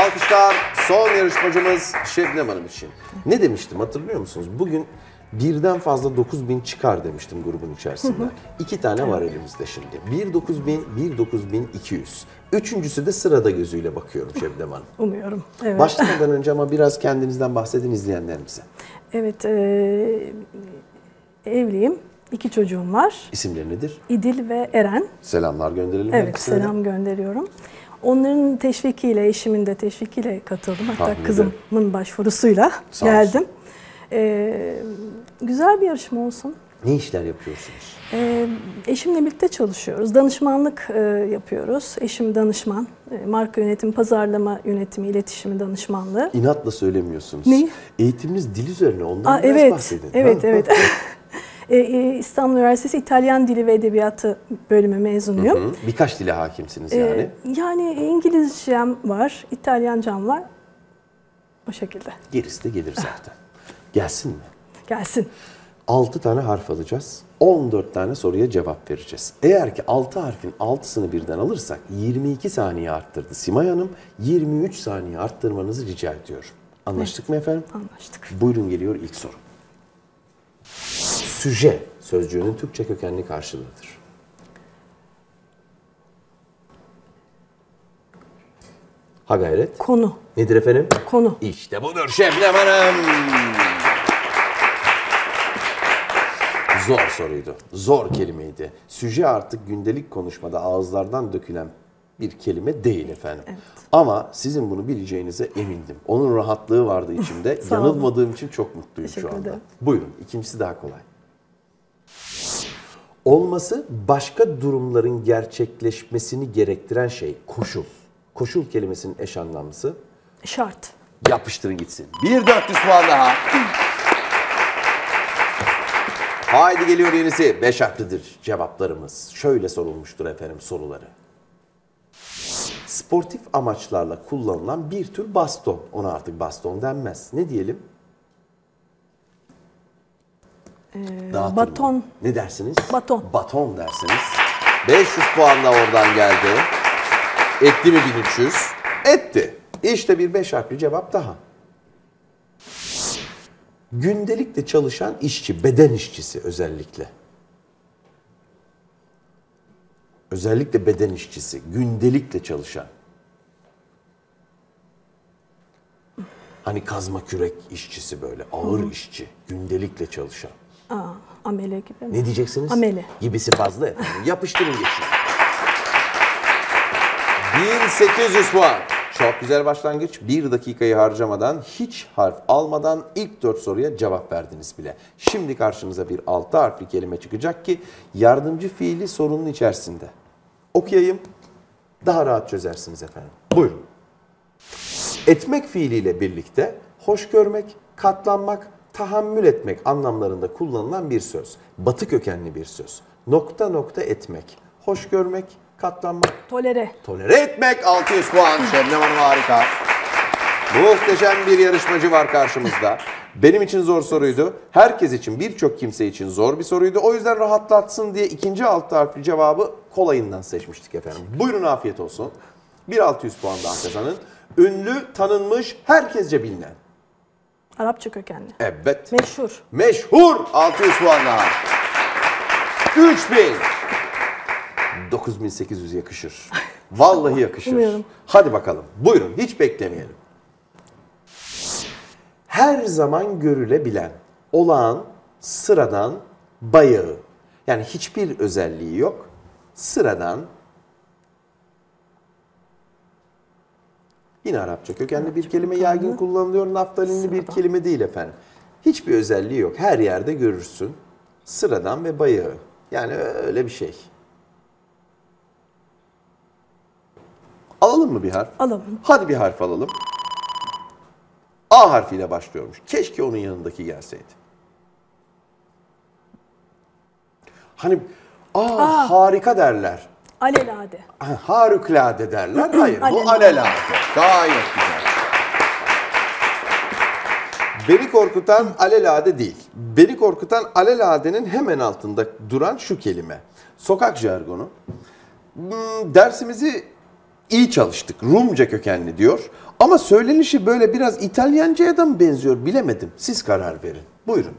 Alkışlar son yarışmacımız Şebnem Hanım için. Ne demiştim hatırlıyor musunuz? Bugün birden fazla 9000 çıkar demiştim grubun içerisinde. İki tane var elimizde şimdi. 19000, 19200. Üçüncüsü de sırada gözüyle bakıyorum Şebnem Hanım. Umuyorum. Evet. Başlamadan önce ama biraz kendinizden bahsedin izleyenlerimize. Evet, evliyim. 2 çocuğum var. İsimleri nedir? İdil ve Eren. Selamlar gönderelim. Evet, selam gönderiyorum. Onların teşvikiyle, eşimin de teşvikiyle katıldım. Hatta kızımın başvurusuyla geldim. Güzel bir yarışma olsun. Ne işler yapıyorsunuz? Eşimle birlikte çalışıyoruz. Danışmanlık yapıyoruz. Eşim danışman. Marka yönetimi, pazarlama yönetimi, iletişimi danışmanlığı. İnatla söylemiyorsunuz. Ne? Eğitiminiz dil üzerine. Ondan biraz bahsedin. Evet. İstanbul Üniversitesi İtalyan Dili ve Edebiyatı bölümü mezunuyum. Birkaç dile hakimsiniz yani. Yani İngilizcem var, İtalyancam var. O şekilde. Gerisi de gelir zaten. Gelsin mi? Gelsin. 6 tane harf alacağız. 14 tane soruya cevap vereceğiz. Eğer ki 6 harfin 6'sını birden alırsak 22 saniye arttırdı Simay Hanım. 23 saniye arttırmanızı rica ediyorum. Anlaştık mı efendim? Anlaştık. Buyurun geliyor ilk soru. Süje sözcüğünün Türkçe kökenli karşılığıdır. Ha gayret. Konu. Nedir efendim? Konu. İşte budur Şebnem Hanım. Zor soruydu. Zor kelimeydi. Süje artık gündelik konuşmada ağızlardan dökülen bir kelime değil efendim. Evet. Ama sizin bunu bileceğinize emindim. Onun rahatlığı vardı içimde. Yanılmadığım için çok mutluyum şu anda. Buyurun. İkincisi daha kolay. Olması başka durumların gerçekleşmesini gerektiren şey koşul. Koşul kelimesinin eş anlamlısı? Şart. Yapıştırın gitsin. 400 puan daha. Haydi geliyor yenisi. 5 harflidir cevaplarımız. Şöyle sorulmuştur efendim soruları. Sportif amaçlarla kullanılan bir tür baston. Ona artık baston denmez. Ne diyelim? Baton. Mı? Ne dersiniz? Baton. Baton dersiniz. 500 puan da oradan geldi. Etti mi 1300? Etti. İşte bir 5 harfli cevap daha. Gündelikle çalışan işçi, beden işçisi özellikle. Özellikle beden işçisi, gündelikle çalışan. Hani kazma kürek işçisi böyle, ağır işçi, gündelikle çalışan. Amele gibi mi? Ne diyeceksiniz? Amele. Gibisi fazla efendim. Yapıştırın geçin. 1800 puan. Çok güzel başlangıç. 1 dakikayı harcamadan, hiç harf almadan ilk 4 soruya cevap verdiniz bile. Şimdi karşınıza bir 6 harfli kelime çıkacak ki yardımcı fiili sorunun içerisinde. Okuyayım. Daha rahat çözersiniz efendim. Buyurun. Etmek fiiliyle birlikte hoş görmek, katlanmak, tahammül etmek anlamlarında kullanılan bir söz. Batı kökenli bir söz. Nokta nokta etmek, hoş görmek, katlanmak. Tolere. Tolere etmek. 600 puan. Şebnem Hanım harika. Muhteşem bir yarışmacı var karşımızda. Benim için zor soruydu. Herkes için, birçok kimse için zor bir soruydu. O yüzden rahatlatsın diye ikinci 6 harfli cevabı kolayından seçmiştik efendim. Buyurun afiyet olsun. 600 puan daha kazanın. Ünlü, tanınmış, herkesce bilinen. Arapça kökenli. Evet. Meşhur. Meşhur. 600 puan daha. 3000. 9800 yakışır. Vallahi yakışır. Umuyorum. Hadi bakalım. Buyurun. Hiç beklemeyelim. Her zaman görülebilen, olağan, sıradan, bayağı. Yani hiçbir özelliği yok. Sıradan. Yine Arapça kökenli bir kelime, yaygın kullanılıyor. Naftalinli bir kelime değil efendim. Hiçbir özelliği yok. Her yerde görürsün. Sıradan ve bayağı. Yani öyle bir şey. Alalım mı bir harf? Alalım. Hadi bir harf alalım. A harfiyle başlıyormuş. Keşke onun yanındaki gelseydi. Hani harika derler. Alelade. Harikulade derler. Hayır, bu alelade. Gayet güzel. Beni korkutan alelade değil. Beni korkutan aleladenin hemen altında duran şu kelime. Sokak jargonu. Dersimizi İyi çalıştık. Rumca kökenli diyor. Ama söylenişi böyle biraz İtalyanca'ya da mı benziyor bilemedim. Siz karar verin. Buyurun.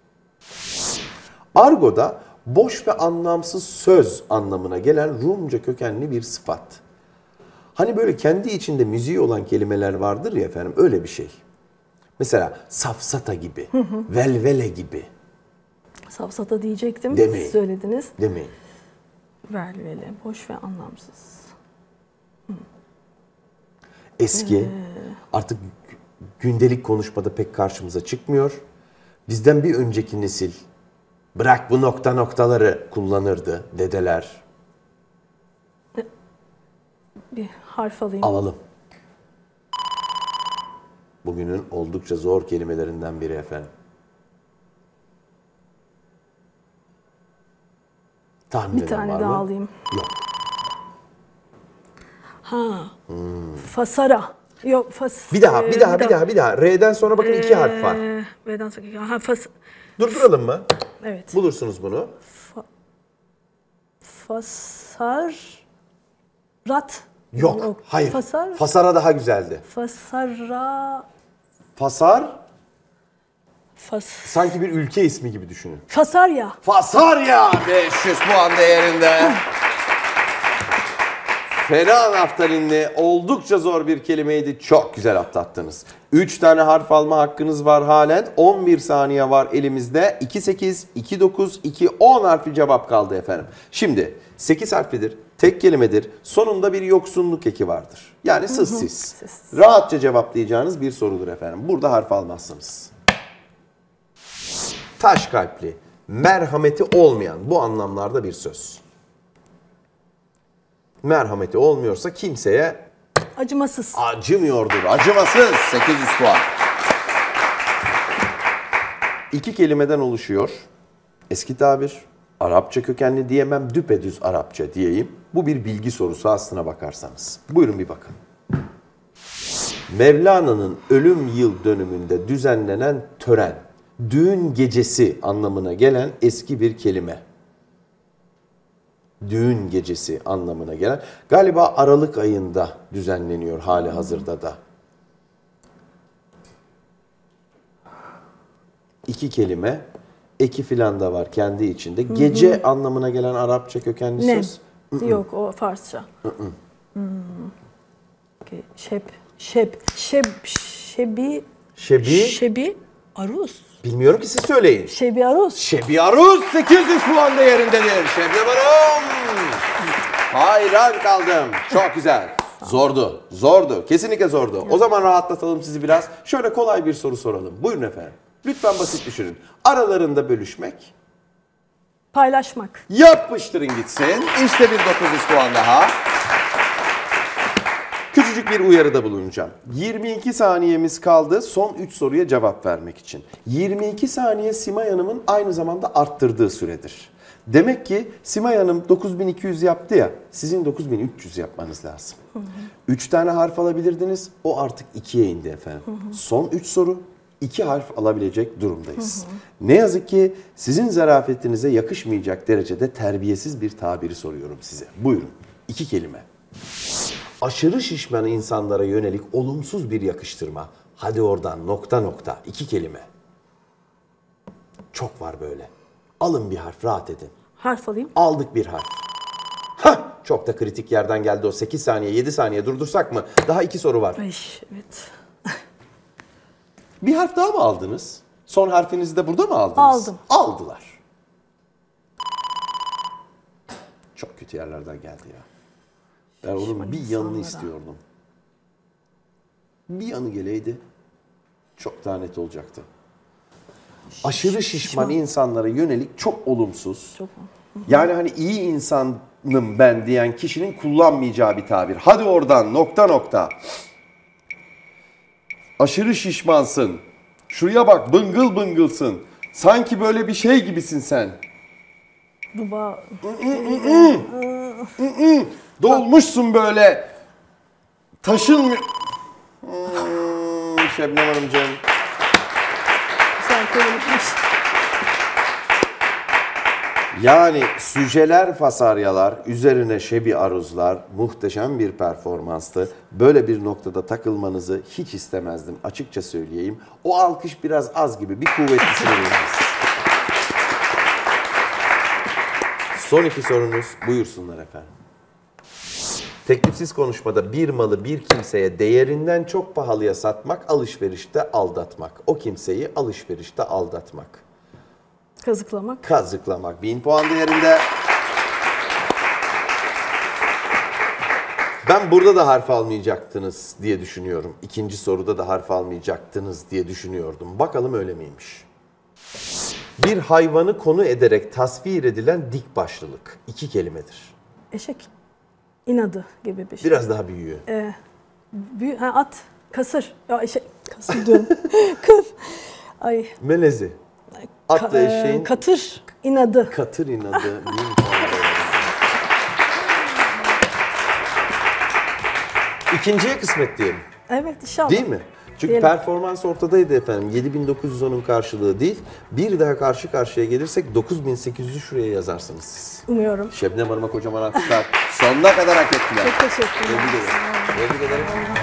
Argo'da boş ve anlamsız söz anlamına gelen Rumca kökenli bir sıfat. Hani böyle kendi içinde müziği olan kelimeler vardır ya efendim, öyle bir şey. Mesela safsata gibi, velvele gibi. Safsata diyecektim. Demeyin. Siz söylediniz. Demeyin. Velvele, boş ve anlamsız. Eski, artık gündelik konuşmada pek karşımıza çıkmıyor. Bizden bir önceki nesil bırak bu nokta noktaları kullanırdı dedeler. Bir harf alayım. Alalım. Bugünün oldukça zor kelimelerinden biri efendim. Tahmin Bir eden tane var daha mı? alayım. Yok. Fasara. Yok, Bir daha. R'den sonra bakın iki harf var. R'den sonra. Durduralım mı? Evet. Bulursunuz bunu. Fasarat. Yok, hayır. Fasar. Fasara daha güzeldi. Fasara. Fasar, sanki bir ülke ismi gibi düşünün. Fasarya. Fasarya 500 puan değerinde. Fena naftalinli, oldukça zor bir kelimeydi. Çok güzel atlattınız. 3 tane harf alma hakkınız var halen. 11 saniye var elimizde. 2-8, 2-9, 2-10 harfli cevap kaldı efendim. Şimdi 8 harflidir, tek kelimedir. Sonunda bir yoksunluk eki vardır. Yani sessiz. Rahatça cevaplayacağınız bir sorudur efendim. Burada harf almazsınız. Taş kalpli, merhameti olmayan, bu anlamlarda bir söz. Merhameti olmuyorsa kimseye Acımasız. acımıyordur. Acımasız. 800 puan. 2 kelimeden oluşuyor. Eski tabir. Arapça kökenli diyemem, düpedüz Arapça diyeyim. Bu bir bilgi sorusu aslına bakarsanız. Buyurun bir bakın. Mevlana'nın ölüm yıl dönümünde düzenlenen tören, düğün gecesi anlamına gelen eski bir kelime. Düğün gecesi anlamına gelen, galiba Aralık ayında düzenleniyor hali hazırda da. 2 kelime, eki filan da var kendi içinde. Gece anlamına gelen Arapça kökenli Nem. söz. Yok, o Farsça. Şebi Aruz. Bilmiyorum ki, siz söyleyin. Şebi Aruz. Şebi Aruz 800 puan değerindedir. Şebnem Hanım. Hayran kaldım. Çok güzel. Zordu. Kesinlikle zordu. O zaman rahatlatalım sizi biraz. Şöyle kolay bir soru soralım. Buyurun efendim. Lütfen basit düşünün. Aralarında bölüşmek. Paylaşmak. Yapıştırın gitsin. İşte bir 900 puan daha. Küçücük bir uyarıda bulunacağım. 22 saniyemiz kaldı son 3 soruya cevap vermek için. 22 saniye Simay Hanım'ın aynı zamanda arttırdığı süredir. Demek ki Simay Hanım 9200 yaptı ya, sizin 9300 yapmanız lazım. 3 tane harf alabilirdiniz, o artık 2'ye indi efendim. Son 3 soru, 2 harf alabilecek durumdayız. Ne yazık ki sizin zarafetinize yakışmayacak derecede terbiyesiz bir tabiri soruyorum size. Buyurun, 2 kelime. Aşırı şişman insanlara yönelik olumsuz bir yakıştırma. Hadi oradan ... 2 kelime. Çok var böyle. Alın bir harf, rahat edin. Harf alayım. Aldık bir harf. Hah! Çok da kritik yerden geldi o. 8 saniye, 7 saniye durdursak mı? Daha 2 soru var. Ay, evet. Bir harf daha mı aldınız? Son harfinizi de burada mı aldınız? Aldım. Aldılar. Çok kötü yerlerden geldi ya. Ben onun bir yanını istiyordum. Bir yanı geleydi çok daha net olacaktı. Aşırı şişman insanlara yönelik çok olumsuz. Çok. Yani hani iyi insanım ben diyen kişinin kullanmayacağı bir tabir. Hadi oradan ... Aşırı şişmansın. Şuraya bak, bıngıl bıngılsın. Sanki böyle bir şey gibisin sen. Duba. Dolmuşsun böyle. Taşın... Şebnem Hanımcığım. Güzel kelimeymiş. Yani süjeler, fasaryalar, üzerine şebi aruzlar, muhteşem bir performanstı. Böyle bir noktada takılmanızı hiç istemezdim, açıkça söyleyeyim. O alkış biraz az gibi, bir kuvvetlisini veriniz. Son iki sorunuz, buyursunlar efendim. Teklifsiz konuşmada bir malı bir kimseye değerinden çok pahalıya satmak, alışverişte aldatmak. O kimseyi alışverişte aldatmak. Kazıklamak. Kazıklamak. 1000 puan değerinde. Ben burada da harf almayacaktınız diye düşünüyorum. İkinci soruda da harf almayacaktınız diye düşünüyordum. Bakalım öyle miymiş? Bir hayvanı konu ederek tasvir edilen dik başlılık. 2 kelimedir. Eşek. İnadı gibi bir şey. Biraz daha büyüğü. At. Kasır. Ya eşek. Kasır diyorum. Kız. Ay. Melezi. Atla eşeğin Katır. İnadı. katır inadı. 1000 puan değerinde. İkinciye kısmet diyelim. Evet inşallah. Değil mi? Çünkü Diyelim. performans ortadaydı efendim. 7910'un karşılığı değil. Bir daha karşı karşıya gelirsek 9800'ü şuraya yazarsınız siz. Umuyorum. Şebnem Hanım'a kocaman alkışlar. Sonuna kadar hak ettiler. Çok teşekkürler. Tebrik ederim. Tebrik ederim.